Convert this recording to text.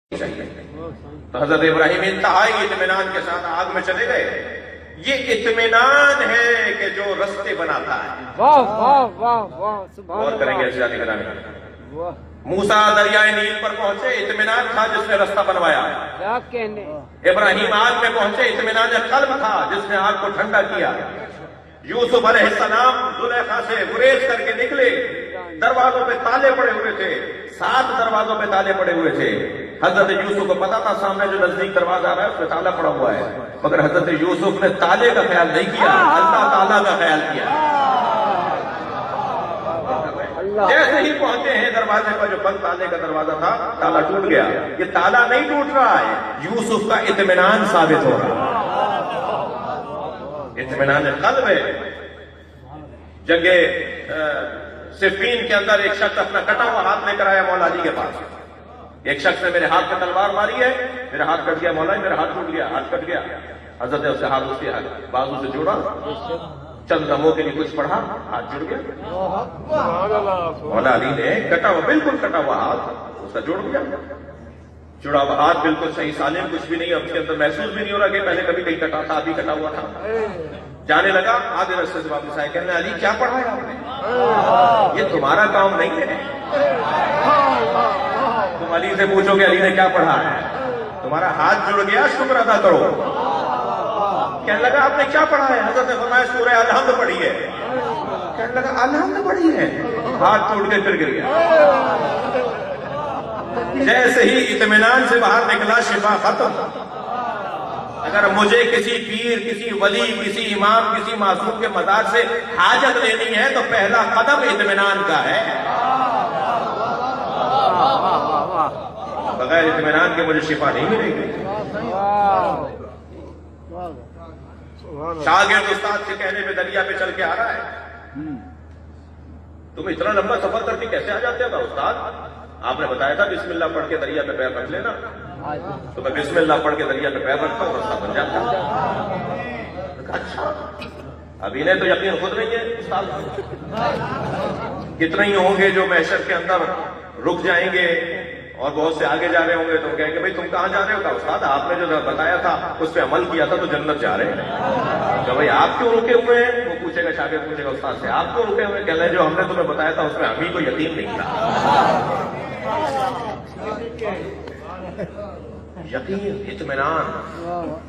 चाहिए। तो हजरत इब्राहिम इंतहाई इत्मीनान के साथ आग में चले गए। ये इत्मीनान है कि जो रास्ते बनाता है। वाह वाह वाह वाह, और करेंगे मूसा दरियाए नील पर पहुंचे, इत्मीनान था जिसने रास्ता बनवाया। क्या कहने। इब्राहिम आग में पहुंचे, इत्मीनान कल्ब था जिसने आग को ठंडा किया। यूसुफ अलैहिस्सलाम जुलेखा से गुरेज करके निकले, दरवाजों पे ताले पड़े हुए थे, 7 दरवाजों पे ताले पड़े हुए थे। हजरत यूसुफ को पता था सामने जो नजदीक दरवाजा आ रहा है उसमें ताला पड़ा हुआ है, मगर हजरत यूसुफ ने ताले का ख्याल नहीं किया, अल्लाह ताला का ख्याल किया। जैसे ही पहुंचे हैं दरवाजे पर, जो बंद ताले का दरवाजा था, ताला टूट गया। ये ताला नहीं टूट रहा है, यूसुफ का इत्मीनान साबित हो रहा है। इत्मीनान कल्ब है। जंगे सिफ़ीन के अंदर एक शख्स अपना कटा हुआ हाथ लेकर आया मौला जी के पास। एक शख्स ने मेरे हाथ पे तलवार मारी है, मेरा हाथ कट गया मौला जी, मेरा हाथ टूट गया, हाथ कट गया। हजरत ने उससे हाथ उसके बाजू से जोड़ा, चंद लम्हों के लिए कुछ पढ़ा, हाथ जुड़ गया। मौला अली ने कटा हुआ, बिल्कुल कटा हुआ हाथ उसका जुड़ गया। जुड़ा हुआ हाथ बिल्कुल सही सालिम, कुछ भी नहीं, अब उसके अंदर महसूस भी नहीं हो रहा कि पहले कभी कहीं कटा था, अभी कटा हुआ था। जाने लगा, आधे रास्ते से वापस आए, कहने अली क्या पढ़ा है आपने, ये तुम्हारा काम नहीं है। तुम अली से पूछोगे अली ने क्या पढ़ा है, तुम्हारा हाथ जुड़ गया, शुक्र अदा करो। कहने लगा आपने क्या पढ़ा है, हजरत ने फरमाया सूरह अलहम्द पढ़ी है। कहने लगा अलहम्द पढ़ी है, हाथ टूट के फिर गिर गया। जैसे ही इत्मीनान से बाहर निकला, शिफा खत्म। अगर मुझे किसी पीर, किसी वली, किसी इमाम, किसी मासूम के मजार से हाजत लेनी है तो पहला कदम इत्मीनान का है। बगैर इत्मीनान के मुझे शिफा नहीं मिलेगी। शागिर्द उस्ताद के कहने पे दरिया पे चल के आ रहा है, तुम इतना लंबा सफर करके कैसे आ जाते हो उस्ताद, आपने बताया था बिस्मिल्लाह पढ़ के दरिया पे पैर रख लेना, तो मैं बिस्मिल्लाह पढ़ के दरिया पे पैर रखता हूं, रास्ता बन जाता है। अच्छा, अभी ने तो यकीन खुद नहीं है उस्ताद। कितने ही होंगे जो महशर के अंदर रुक जाएंगे और बहुत से आगे जा रहे होंगे, तो कहेंगे भाई तुम कहां जा रहे हो, उस्ताद आपने जो बताया था उस पर अमल किया था तो जन्नत जा रहे हैं। तो भाई आप क्यों रुके हुए हैं, वो पूछेगा, शागिर्द पूछेगा उस्ताद से आप क्यों रुके हुए हैं, कह रहे जो हमने तुम्हें बताया था उसमें हमें को यकीन नहीं था। यकीन, इत्मीनान।